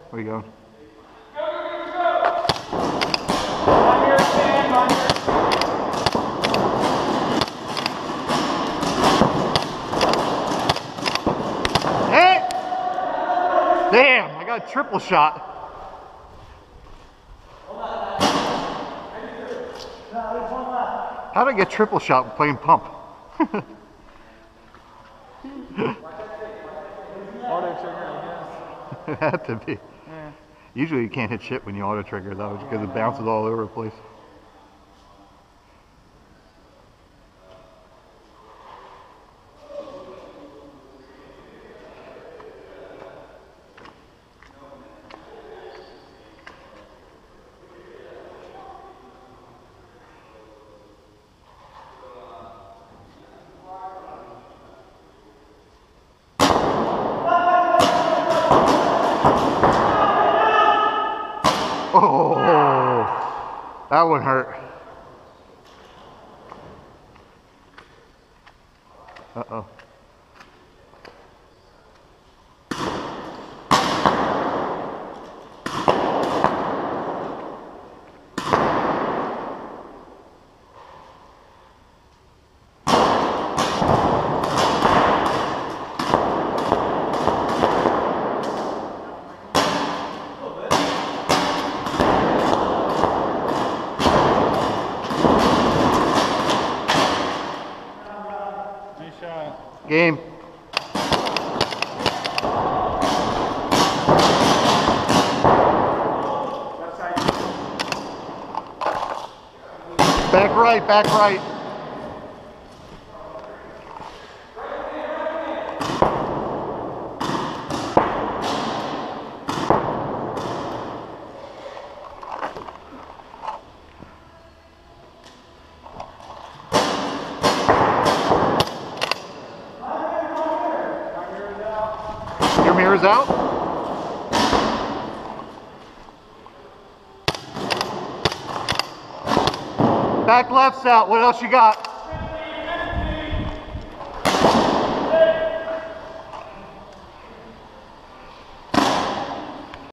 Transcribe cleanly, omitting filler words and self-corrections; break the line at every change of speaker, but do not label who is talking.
Where you going?
On your stand, on your
Hey! Damn, I got a triple shot. How did I get triple shot playing pump?
auto trigger, I guess.
It had to be.
Yeah.
Usually you can't hit shit when you auto trigger though, because it bounces all over the place. Oh, that one hurt. Uh-oh. Game. Back right, back right. Your mirror's out? Back left's out. What else you got?